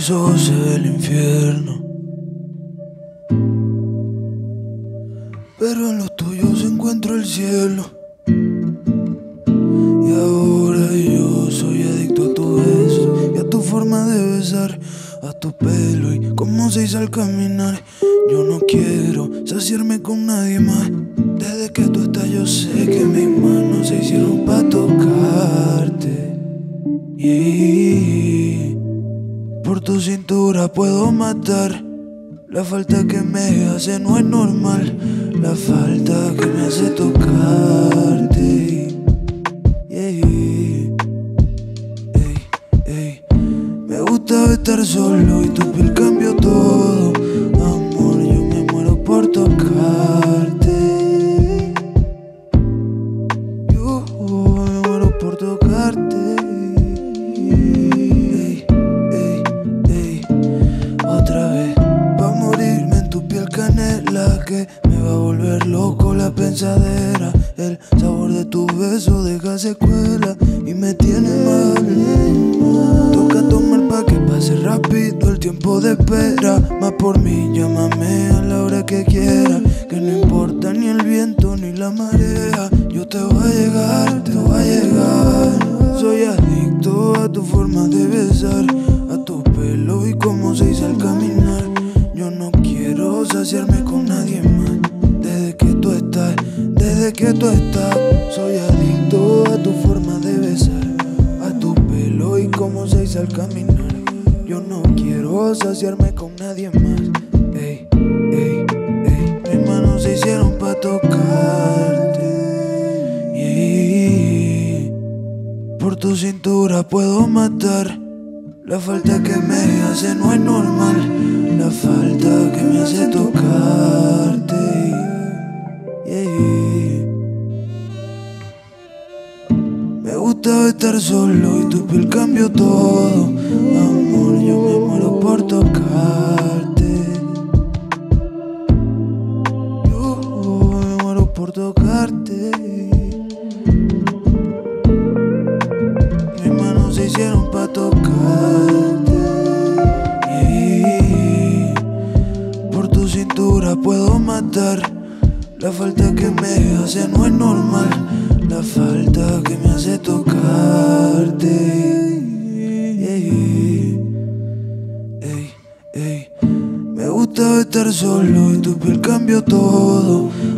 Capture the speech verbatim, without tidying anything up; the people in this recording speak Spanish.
mis ojos se ve el infierno, pero en los tuyos encuentro el cielo. Y ahora yo soy adicto a tu beso y a tu forma de besar, a tu pelo y cómo se hizo al caminar. Yo no quiero saciarme con nadie más. Desde que tú estás yo sé que mis manos se hicieron pa' tocarte. Y por tu cintura puedo matar. La falta que me hace no es normal. La falta que me hace tocarte. Yeah. Ey, ey. Me gusta estar solo y tu piel cambió todo. Amor, yo me muero por tocarte. Yo me muero por tocarte. Ey, ey, ey. Otra vez pa' morirme en tu piel canela, que me va a volver loco la pensadera. El sabor de tu beso deja secuela y me tiene mal. Toca tomar pa' que pase rápido el tiempo de espera. Más por mí, llámame a la hora que quieras, que no importa ni el viento ni la marea. Yo te voy a llegar, te voy a llegar. Soy adicto a tu forma de besar, a tu pelo y cómo se hizo al caminar. Yo no quiero saciarme con nadie más. Desde que tú estás, desde que tú estás, soy adicto a tu forma de besar, a tu pelo y cómo se hizo al caminar. Yo no quiero saciarme con nadie más. Ey, ey, ey. Mis manos se hicieron pa' tocarte. Y por tu cintura puedo matar. La falta que me hace no es normal. La falta que me hace tocarte. Yeah. Me gusta estar solo y tu piel cambió todo. Amor, yo me muero por tocarte. Yo me muero por tocarte. Mis manos se hicieron pa' tocarte. Y por tu cintura puedo matar. La falta que me hace no es normal. La falta que me hace tocarte. Ey, ey, ey. Me gusta estar solo y tu piel cambió todo.